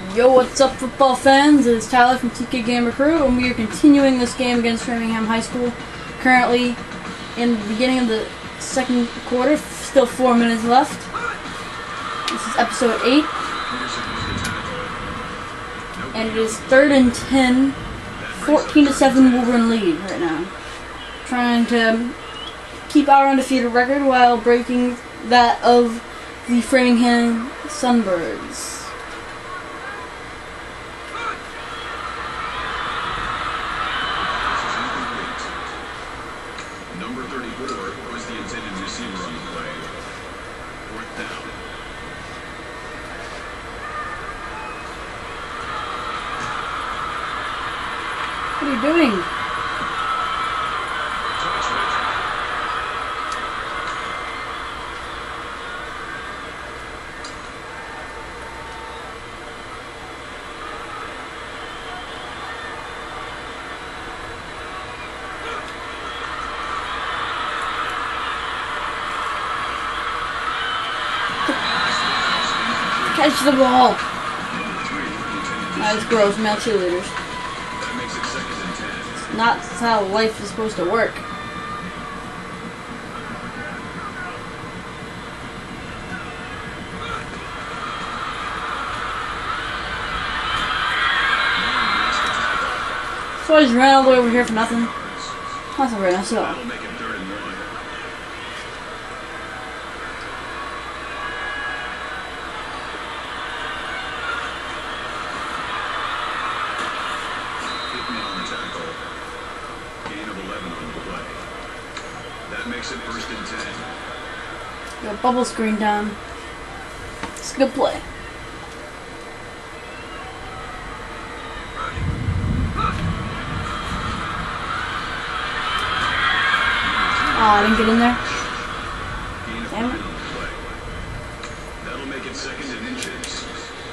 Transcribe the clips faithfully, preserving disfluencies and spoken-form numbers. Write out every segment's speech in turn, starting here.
Yo, what's up, football fans? It's Tyler from T K Gamer Crew, and we are continuing this game against Framingham High School. Currently, in the beginning of the second quarter, still four minutes left. This is episode eight, and it is third and ten, fourteen to seven Wolverine lead right now. Trying to keep our undefeated record while breaking that of the Framingham Sunbirds. Number thirty-four was the intended receiver on the play. Fourth down. What are you doing? Catch the ball. That's gross, male cheerleaders. That makes it second and ten. It's not how life is supposed to work. So I just ran all the way over here for nothing. That's not very nice at all. That'll make it third and one. That makes it first and ten. Got bubble screen down. It's a good play. Oh, I didn't get in there. Damn it. That'll make it second and inches.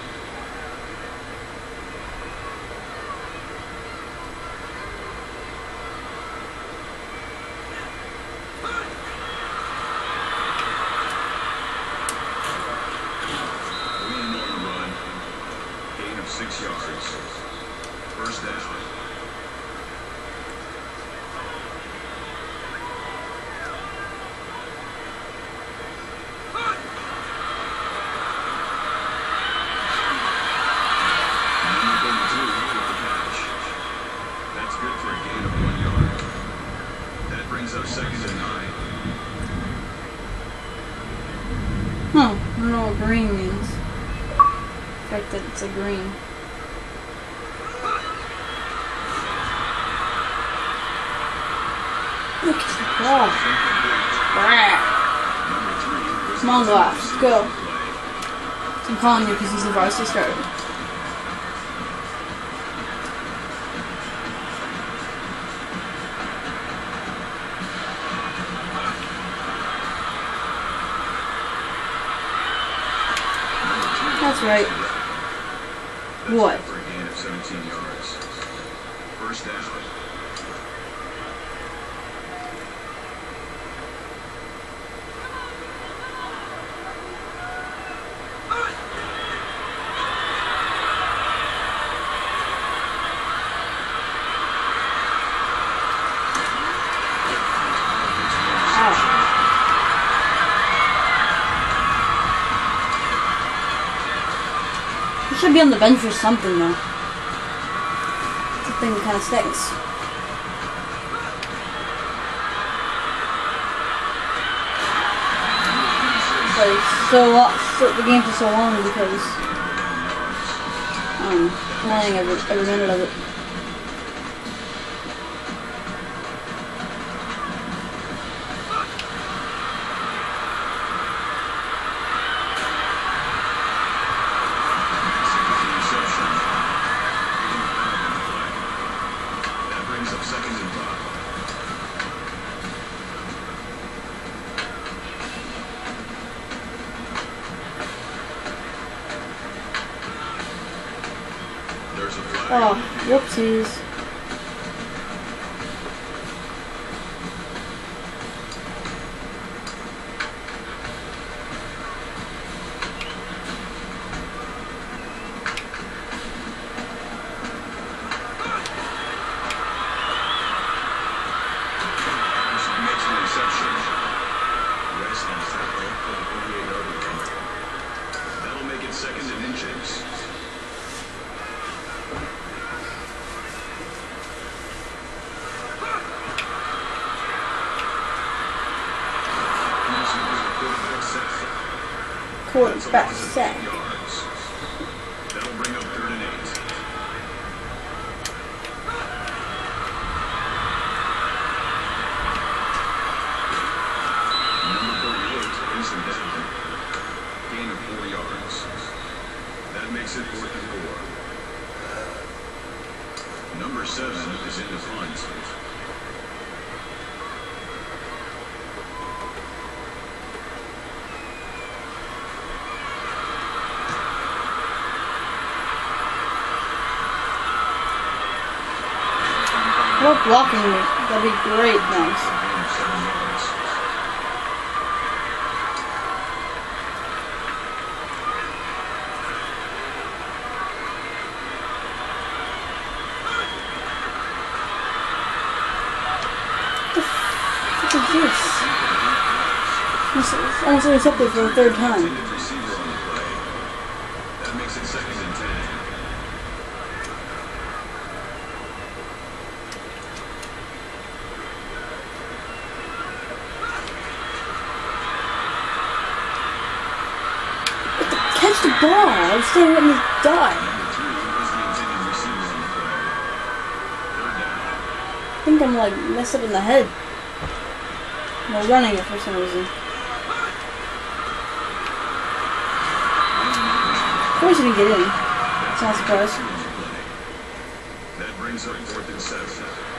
Six yards. First down. Number thirty-two with the catch. That's good for a gain of one yard. That brings up second and nine. Huh. I don't know what green means. The fact that it's a green. Look at the ball. Come on, go out. Let's go. So I'm calling you because he's the varsity starter. That's right. What? For a gain of seventeen yards. First down. He should be on the bench or something, though. That thing kind of stinks. Like, so, lo so the game for so long because I'm playing every, every minute of it. Second and five. There's a flag. Oh, whoopsies. inches. Quarterback sack. Yards. That'll bring up third and eight. Number forty-eight brings him down. Gain of four yards. That makes it fourth and four. Number seven is in the punt. More blocking me. That'd be great, thanks. What the fuck is this? It's almost like it's up there for the third time. That makes it second and ten. Catch the ball! I was still letting me die. I think I'm like messed up in the head. I'm running it for some reason. Of course he didn't get in. It's not a surprise. That brings up fourth and seven.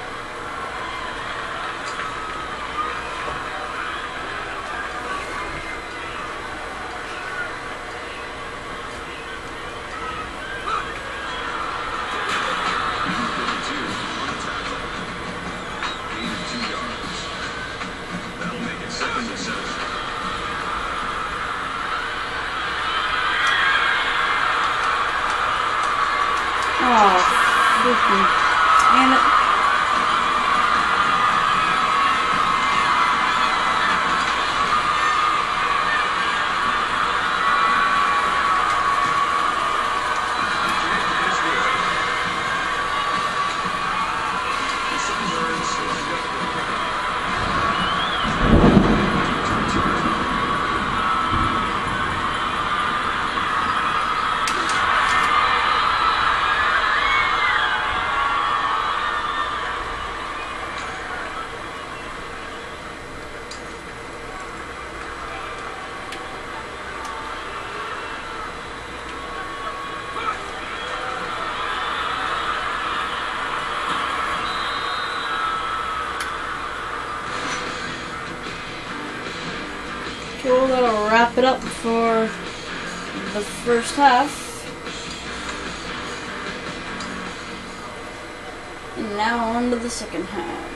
Oh, freaking damn it. Well, that'll wrap it up for the first half. And now on to the second half.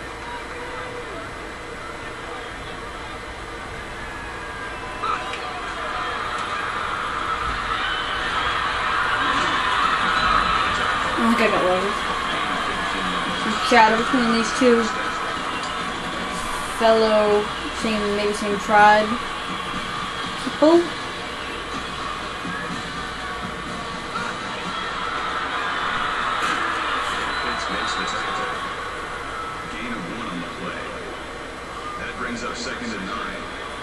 I think I got lucky. Some chatter between these two fellow, same, maybe same tribe people. Makes the tackle. Gain of one on the play. That brings up second and nine.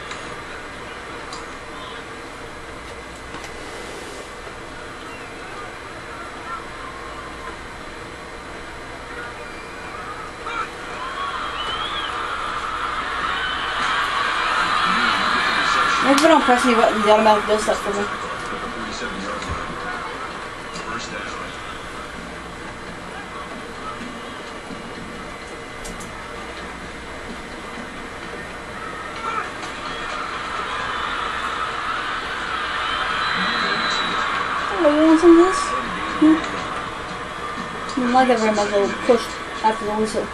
If I don't press any buttons, the automatic does stuff for me. forty-seven yard line. First down. Oh, you want some of this? Hmm? I don't like it very much, it'll push after the whistle.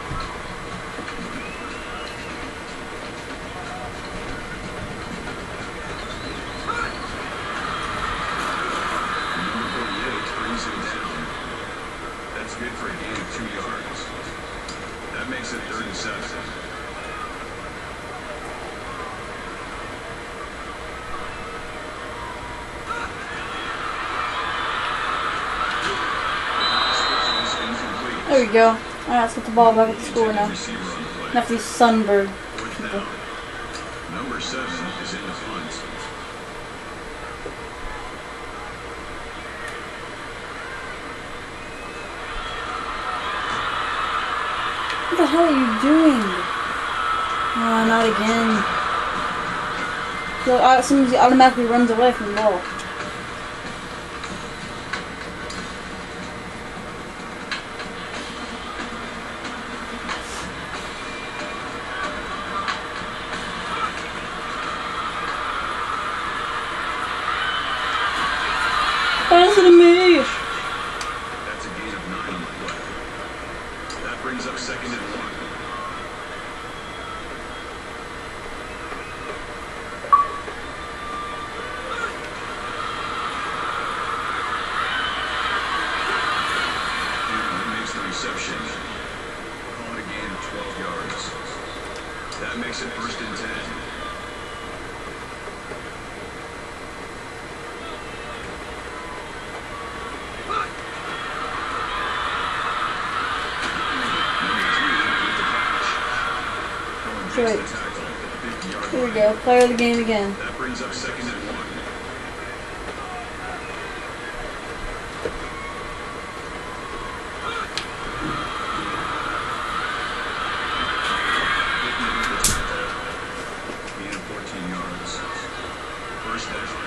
Good for a gain of two yards. That makes it third and seven. There we go. Alright, let's get the ball back at the score now. Receiver on the play. Enough of these Sunbird Fourth people. down. Number seven is in the punt. What the hell are you doing? Oh, not again. So uh, somebody automatically runs away from the ball. Pass it to me! That's a gain of nine on the play. That brings up second and one. And makes the reception. Call it a gain of twelve yards. That makes it first and ten. Right. Here we go. Player of the game again. That brings up second and one. Gain of fourteen yards. First down.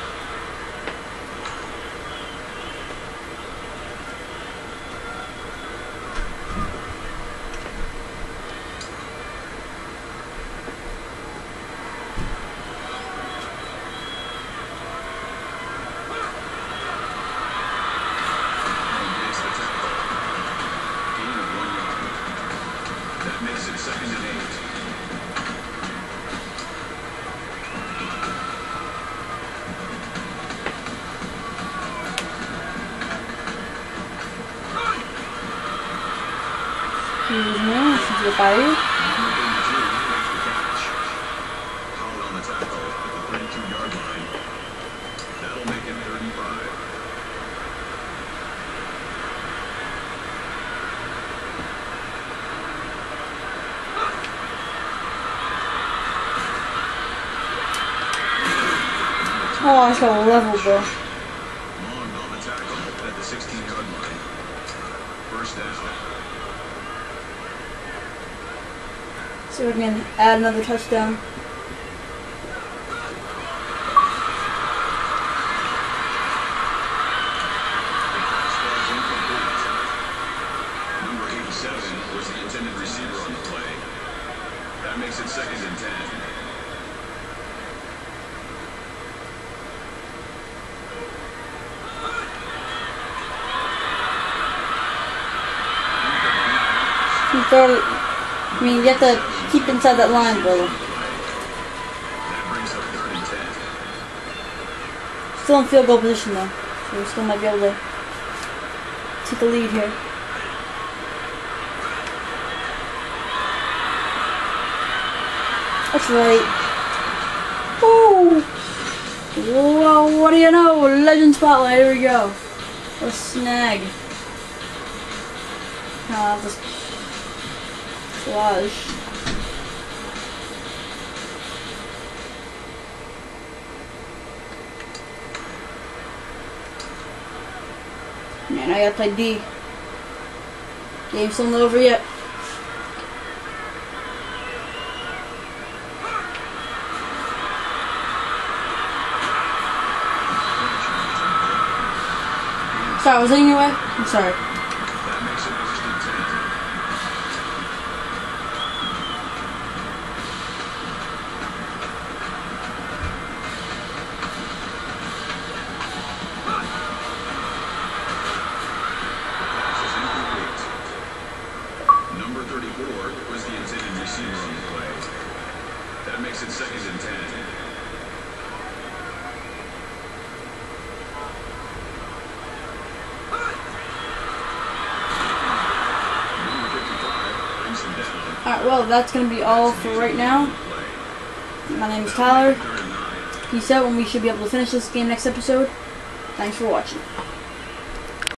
Makes it second and eight. Excuse me, this is the fire. Called on the tackle at the thirty-two yard line. That'll make it thirty-five. Oh, I got a level, bro. Long on the tackle at the sixteen yard line. First down. See if we can add another touchdown. Number eighty-seven was the intended receiver on the play. That makes it second and ten. You throw it, I mean, you have to keep inside that line, brother. That brings up third and ten. Still in field goal position, though. So we still might be able to take the lead here. That's right. Woo! Whoa, what do you know? Legend spotlight, here we go. What a snag. Ah, this flush. Man, I gotta play D. Game's still not over yet. Sorry, was it anyway? I'm sorry. That makes it first and ten. Pass is incomplete. Number thirty-four was the intended receiver on the play. That makes it second and ten. Alright, well, that's going to be all for right now. My name is Tyler. Peace out, and we should be able to finish this game next episode. Thanks for watching.